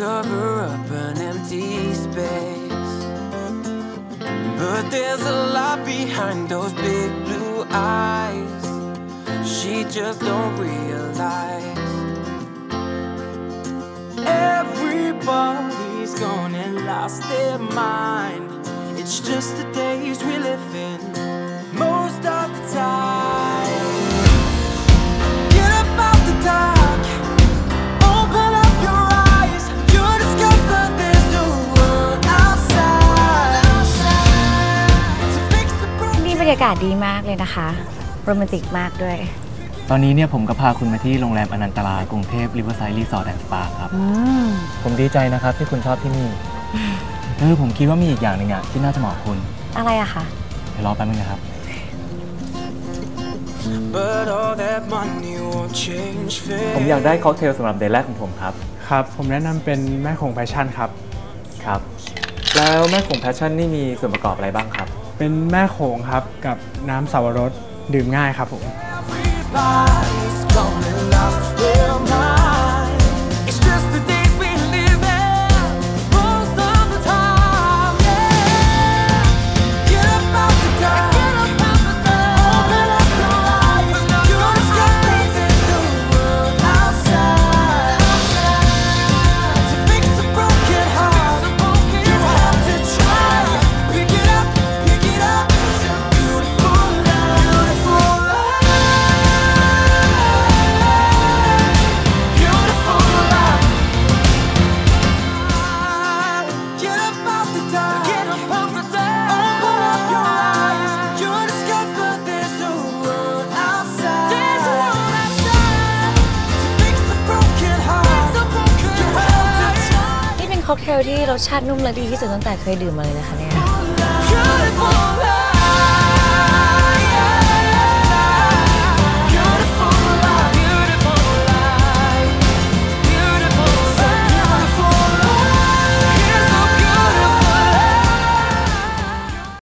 cover up an empty space, but there's a lot behind those big blue eyes. She just don't realize everybody's gone and lost their mind. It's just the days we live in most of the time. Get up out the dark, open up your eyes. You'll discover there's a world outside. To fix the broken. นี่บรรยากาศดีมากเลยนะคะโรแมนติกมากด้วยตอนนี้เนี่ยผมก็พาคุณมาที่โรงแรมอนันตรากรุงเทพริเวอร์ไซด์รีสอร์ทแอนด์สปาครับผมดีใจนะครับที่คุณชอบที่นี่ผมคิดว่ามีอีกอย่างหนึ่งอะที่น่าจะเหมาะคุณอะไรอะคะเดี๋ยวรอแป๊บนึงนะครับผมอยากได้ค็อกเทลสำหรับเดทแรกของผมครับครับผมแนะนำเป็นแม่คงแพชชั่นครับครับแล้วแม่คงแพชชั่นนี่มีส่วนประกอบอะไรบ้างครับเป็นแม่โขงครับกับน้ำสับปะรดดื่มง่ายครับผมค็อกเทลที่รสชาตินุ่มและดีที่สุดตั้งแต่เคยดื่มมาเลยนะคะเนี่ย